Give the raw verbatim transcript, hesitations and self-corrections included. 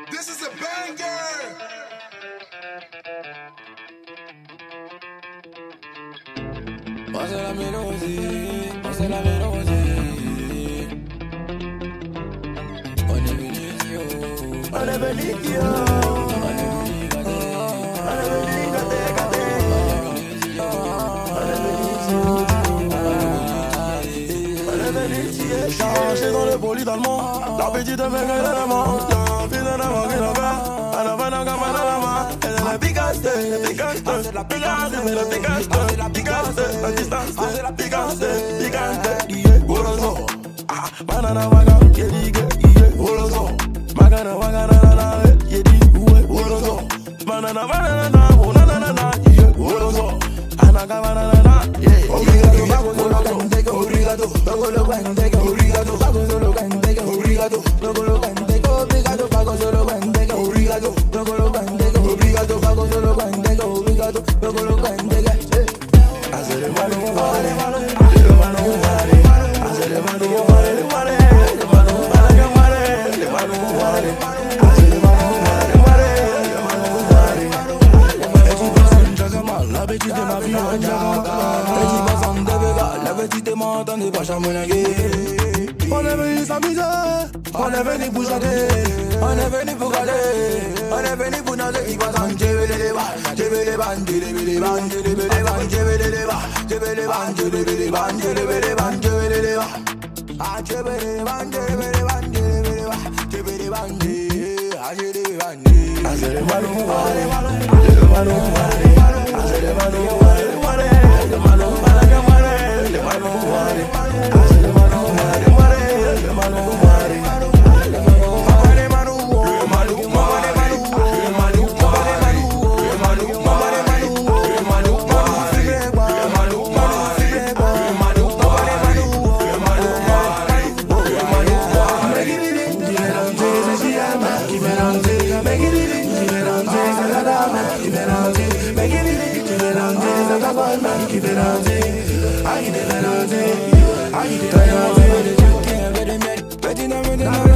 This is a banger! Passe la mélodie, passe la mélodie. On est venu ici, oh. On est venu ici, oh. On est venu gâter. On est venu gâter, gâter. On est venu ici, oh. On est venu ici, oh. Chargé dans le bolide allemand. La petite fait que de la main. La fille de la main qui la fait. Elle a fait la gamme de la main. Elle est la picaste, la picaste, la picaste, la picaste, la picaste, la distance, la picaste, picaste. Yeah, bolozo. Ah, banana waga, yedige, yeah, bolozo. Magana waga na na na, yedi, ouais, bolozo. Banana banana na, banana na na, yeah, bolozo. Anaga banana na, yeah. Obrigado, bago solo cantego, obrigado, bago lo cantego, obrigado, bago solo cantego, obrigado, bago lo cantego, obrigado, bago solo cantego, obrigado, bago lo cantego, obrigado, bago solo cantego, obrigado, bago lo cantego. Hacer el malo, vale, hacer el malo, vale, hacer el malo, vale, vale, el malo, vale, que vale, el malo, vale, hacer el malo, vale, vale, el malo, vale. Et tu passes une chose mal, la bêtise de ma vie, on jaga. Et tu passes en début, la petite est morte, on n'est pas chamonagué. On est venu s'amuser, on est venu pour chanter, On est venu pour garder, on est venu pour nager. Il passe en jébé les bas, jébé les bas, jébé les bas, jébé les bas, jébé les bas, jébé les bas, jébé les bas, jébé les bas, jébé les bas. Ah, jébé les bas, jébé les bas, jébé les bas, jébé les bas, jébé les bas. hacer el malo, vale, hacer el malo, vale, hacer el malo, vale, vale, el malo, vale, que vale, el malo, vale, hacer el malo, vale, vale, el malo, vale. I